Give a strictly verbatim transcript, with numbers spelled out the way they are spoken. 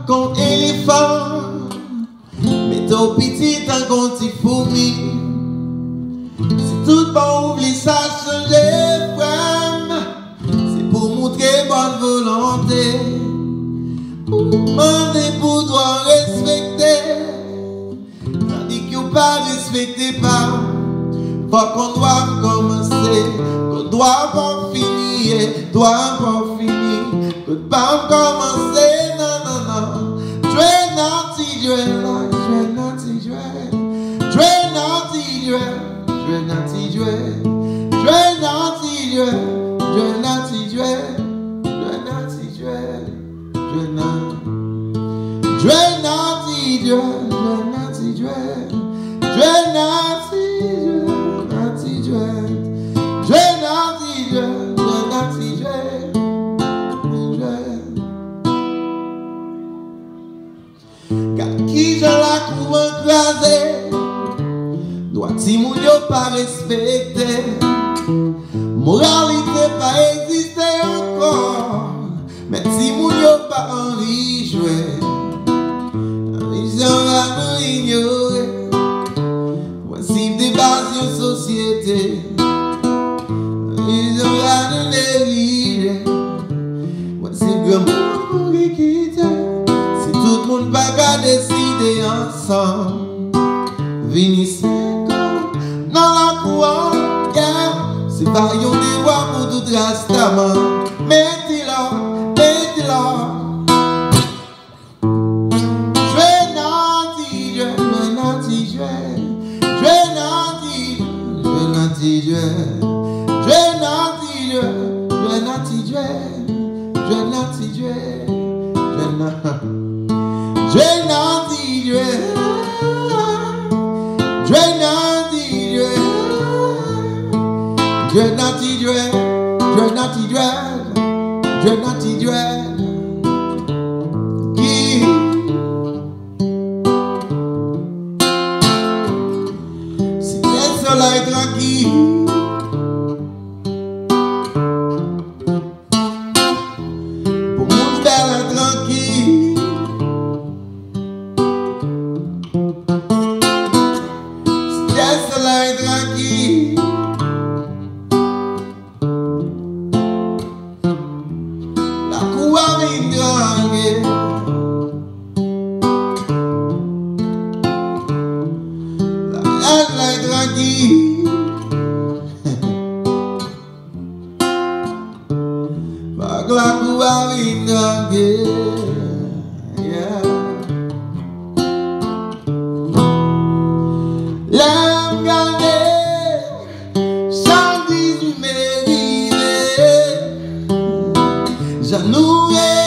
Quand éléphant, mais ton petit un petit fourmi. Si tout bon oublie ça changer frère, c'est pour montrer bonne volonté, pour demander pour toi respecter, tandis que vous pas respecter pas. Faut qu'on doit commencer, qu'on doit pas finir, doit pas finir, qu'on pas commencer, non, non, non. Dre naughty, dre like, dre naughty, dre, dre naughty, dre, dre naughty, dre, dre naughty, dre, dre naughty, dre, dre naughty, dre, dre naughty, dre naughty, dre, dre naughty, dre, dre naughty. Qui je la cour encrasée, doit Timoun yo pas respecter, moralité pas exister encore, mais Timoun yo pas envie jouer, ils va nous ignorer, voici des bases de société, ils va nous négliger, voici comment qui quitte. Tout le monde va décider ensemble. Venez comme dans la cour, yeah. C'est pas yon devoir pour tout rastaman. Mettez-la, mettez-la. Dre naughty, dre, dre naughty, dre, dre naughty, dre naughty, dre, dre naughty, dre, dre naughty, dre, dre naughty, dre, dre naughty. Dre naughty, dre, dre naughty, dre, dre naughty, dre, dre naughty, dre, dre naughty, dre. Qui si le soleil tranquille, pour mon belle tranquille. Tranquille, la cour avec grangue, la la tranquille, la cour avec grangue, yeah. J'en